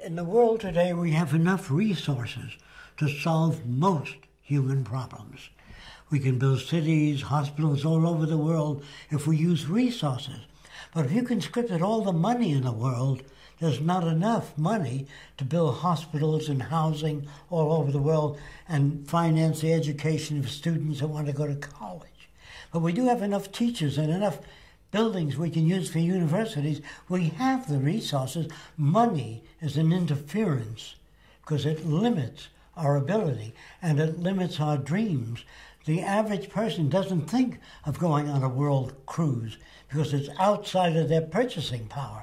In the world today, we have enough resources to solve most human problems. We can build cities, hospitals all over the world if we use resources. But if you conscripted all the money in the world, there's not enough money to build hospitals and housing all over the world and finance the education of students that want to go to college. But we do have enough teachers and enough buildings we can use for universities. We have the resources. Money is an interference because it limits our ability and it limits our dreams. The average person doesn't think of going on a world cruise because it's outside of their purchasing power.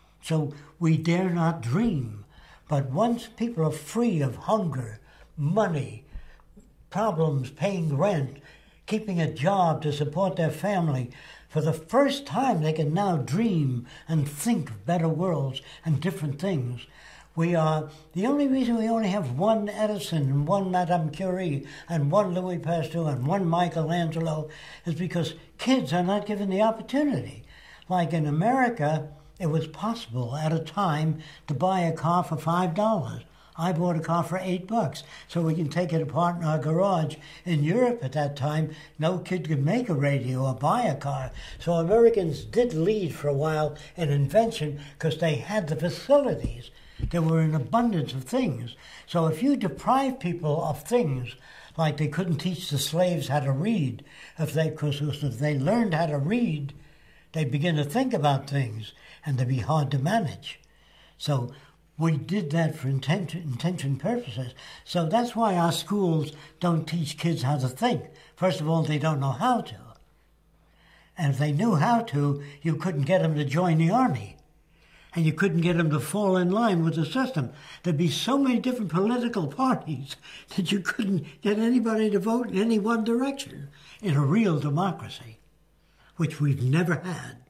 So we dare not dream. But once people are free of hunger, money, problems, paying rent, keeping a job to support their family, for the first time they can now dream and think of better worlds and different things. We are, the only reason we only have one Edison and one Madame Curie and one Louis Pasteur and one Michelangelo is because kids are not given the opportunity. Like in America, it was possible at a time to buy a car for $5. I bought a car for $8, so we can take it apart in our garage. In Europe at that time, no kid could make a radio or buy a car. So Americans did lead for a while in invention because they had the facilities. There were an abundance of things. So if you deprive people of things, like they couldn't teach the slaves how to read, if they learned how to read, they'd begin to think about things, and they'd be hard to manage. So we did that for intention purposes. So that's why our schools don't teach kids how to think. First of all, they don't know how to. And if they knew how to, you couldn't get them to join the army. And you couldn't get them to fall in line with the system. There'd be so many different political parties that you couldn't get anybody to vote in any one direction in a real democracy, which we've never had.